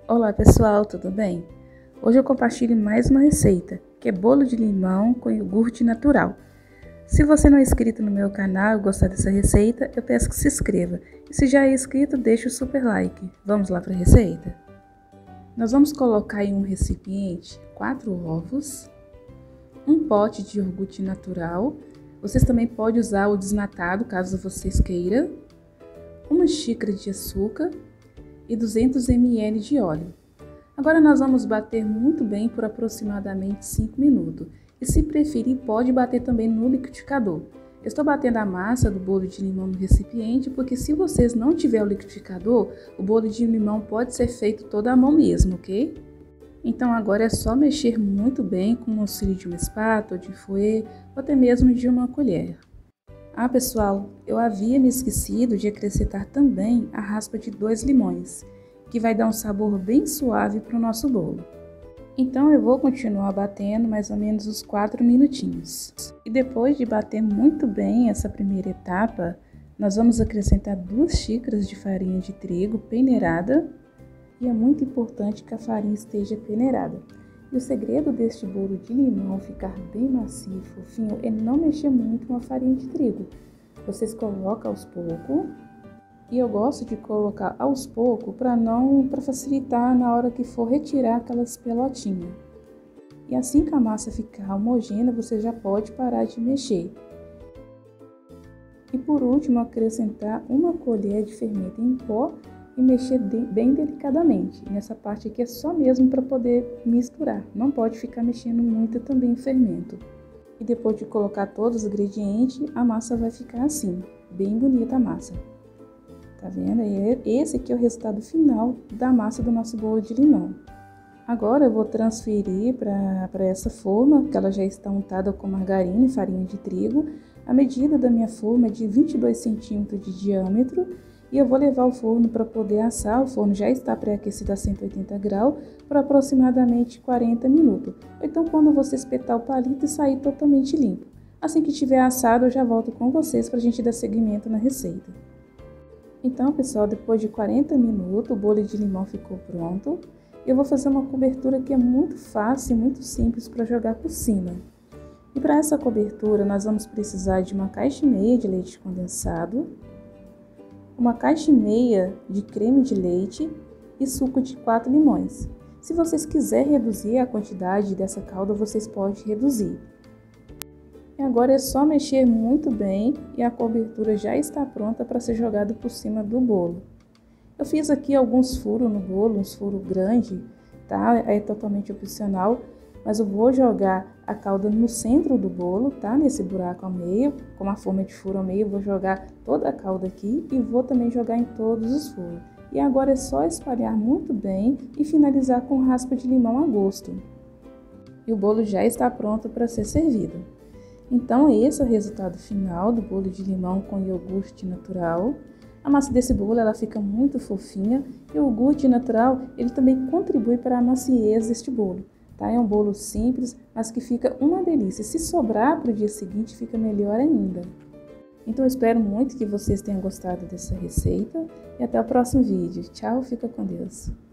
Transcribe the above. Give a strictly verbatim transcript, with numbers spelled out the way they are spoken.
Olá pessoal, tudo bem? Hoje eu compartilho mais uma receita, que é bolo de limão com iogurte natural. Se você não é inscrito no meu canal e gostar dessa receita, eu peço que se inscreva. E se já é inscrito, deixe o super like. Vamos lá para a receita? Nós vamos colocar em um recipiente quatro ovos, um pote de iogurte natural. Vocês também podem usar o desnatado, caso vocês queiram, uma xícara de açúcar e duzentos mililitros de óleo. Agora nós vamos bater muito bem por aproximadamente cinco minutos. E se preferir, pode bater também no liquidificador. Eu estou batendo a massa do bolo de limão no recipiente, porque se vocês não tiverem o liquidificador, o bolo de limão pode ser feito toda à mão mesmo, ok? Então agora é só mexer muito bem com o auxílio de uma espátula, de fouet ou até mesmo de uma colher. Ah, pessoal, eu havia me esquecido de acrescentar também a raspa de dois limões, que vai dar um sabor bem suave para o nosso bolo. Então eu vou continuar batendo mais ou menos uns quatro minutinhos. E depois de bater muito bem essa primeira etapa, nós vamos acrescentar duas xícaras de farinha de trigo peneirada. E é muito importante que a farinha esteja peneirada. E o segredo deste bolo de limão ficar bem macio e fofinho é não mexer muito com a farinha de trigo. Vocês colocam aos poucos. E eu gosto de colocar aos poucos para não, para facilitar na hora que for retirar aquelas pelotinhas. E assim que a massa ficar homogênea, você já pode parar de mexer. E por último, acrescentar uma colher de fermento em pó e mexer de, bem delicadamente. Nessa parte aqui é só mesmo para poder misturar, não pode ficar mexendo muito também o fermento. E depois de colocar todos os ingredientes, a massa vai ficar assim, bem bonita a massa. Tá vendo? E esse aqui é o resultado final da massa do nosso bolo de limão. Agora eu vou transferir para essa forma, que ela já está untada com margarina e farinha de trigo. A medida da minha forma é de vinte e dois centímetros de diâmetro. E eu vou levar ao forno para poder assar. O forno já está pré-aquecido a cento e oitenta graus por aproximadamente quarenta minutos. Ou então quando você espetar o palito e sair totalmente limpo. Assim que tiver assado, eu já volto com vocês para a gente dar seguimento na receita. Então, pessoal, depois de quarenta minutos, o bolo de limão ficou pronto. Eu vou fazer uma cobertura que é muito fácil e muito simples para jogar por cima. E para essa cobertura, nós vamos precisar de uma caixa e meia de leite condensado, uma caixa e meia de creme de leite e suco de quatro limões. Se vocês quiserem reduzir a quantidade dessa calda, vocês podem reduzir. E agora é só mexer muito bem e a cobertura já está pronta para ser jogada por cima do bolo. Eu fiz aqui alguns furos no bolo, uns furos grandes, tá? É totalmente opcional, mas eu vou jogar a calda no centro do bolo, tá? Nesse buraco ao meio, com uma forma de furo ao meio, eu vou jogar toda a calda aqui e vou também jogar em todos os furos. E agora é só espalhar muito bem e finalizar com raspa de limão a gosto. E o bolo já está pronto para ser servido. Então esse é o resultado final do bolo de limão com iogurte natural. A massa desse bolo ela fica muito fofinha e o iogurte natural ele também contribui para a maciez deste bolo. Tá? É um bolo simples, mas que fica uma delícia. Se sobrar para o dia seguinte, fica melhor ainda. Então eu espero muito que vocês tenham gostado dessa receita e até o próximo vídeo. Tchau, fica com Deus!